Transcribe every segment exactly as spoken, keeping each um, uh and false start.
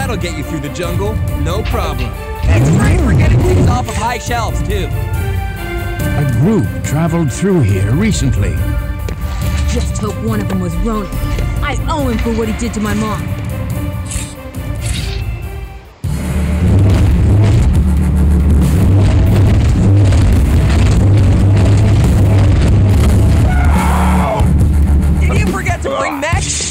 That'll get you through the jungle, no problem. That's right for getting things off of high shelves, too. A group traveled through here recently. Just hope one of them was Ronan. I owe him for what he did to my mom. Did you forget to bring mechs?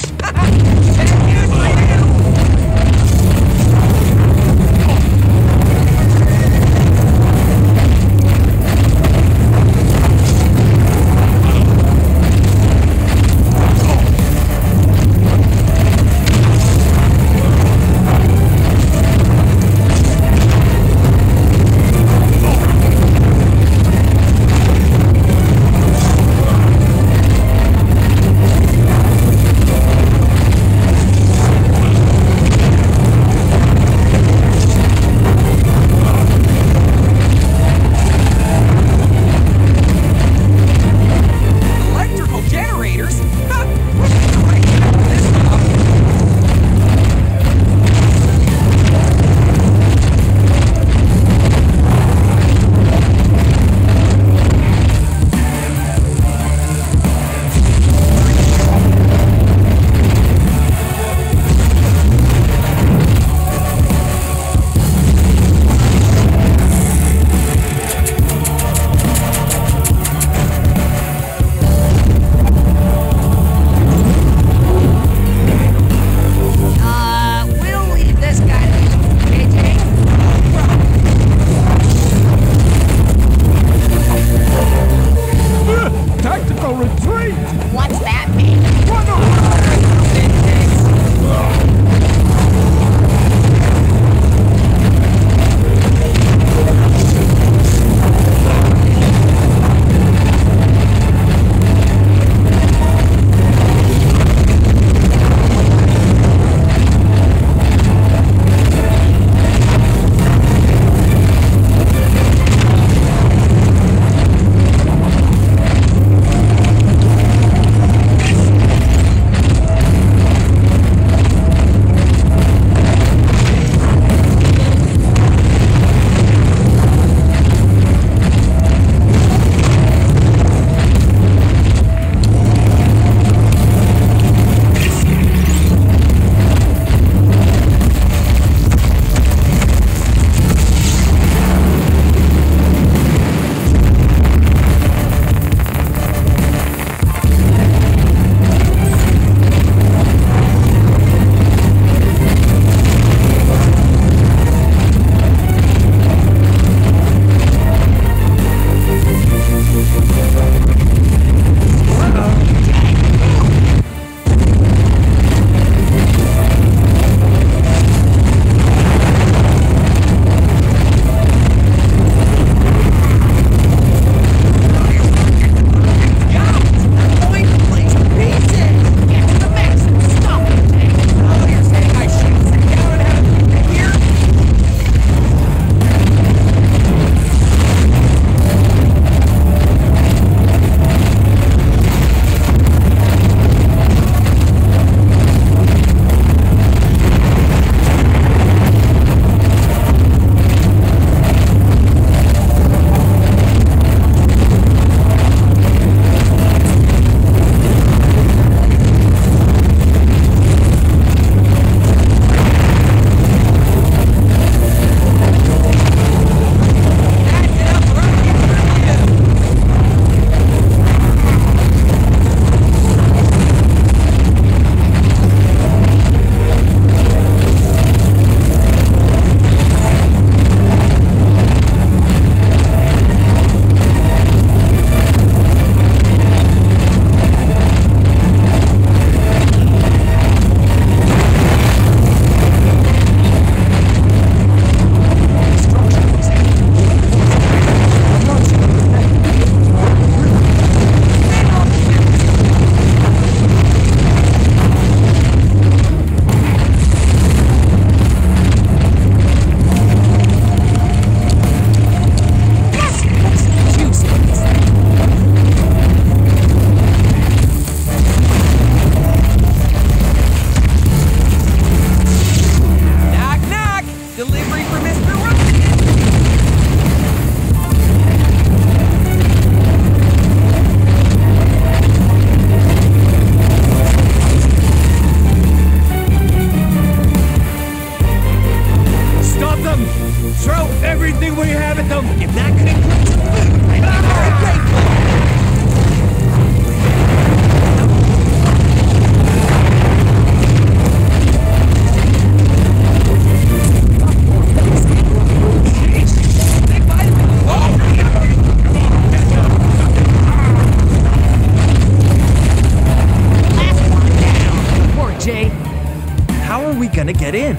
get in?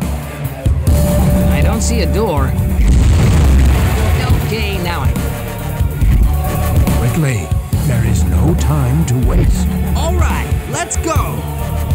I don't see a door. Okay, now I... Quickly, there is no time to waste. All right, let's go.